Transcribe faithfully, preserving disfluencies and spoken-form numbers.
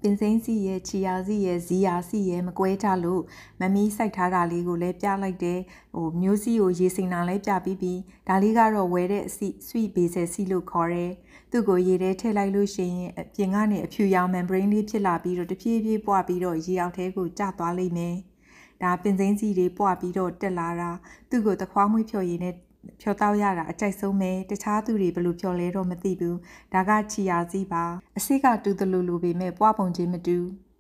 ပင်စိမ်းစီရဲ့ချီယာစီရဲ့ဇီယာစီရဲ့မကွဲကြလို့မမီးစိုက်ထားတာလေးကိုလည်းပြလိုက်တယ်ဟိုမျိုးစီကိုရေစိမ်တာလည်းပြပြီးပြီးဒါလေးကတော့ဝဲတဲ့အစီ sweet basil စီလို့ခေါ်တယ်သူ့ကိုရေထဲထည့်လိုက်လို့ရှိရင်အပြင်ကနေအဖြူရောင် membrane လေးဖြစ်လာပြီးတော့တဖြည်းဖြည်းပွားပြီးတော့ရေအောက်ထဲကိုကျသွားလိမ့်မယ်ဒါပင်စိမ်းစီတွေပွားပြီးတော့တက်လာတာသူ့ကိုတခွားမွေးဖြော်ရည်နဲ့ဖြော်တောက်ရတာအကြိုက်ဆုံးပဲတခြားသူတွေဘယ်လိုဖြော်လဲတော့မသိဘူးဒါကချီယာစီပါအစိကတူတလူလူပေမဲ့ပွားပုံချင်းမတူ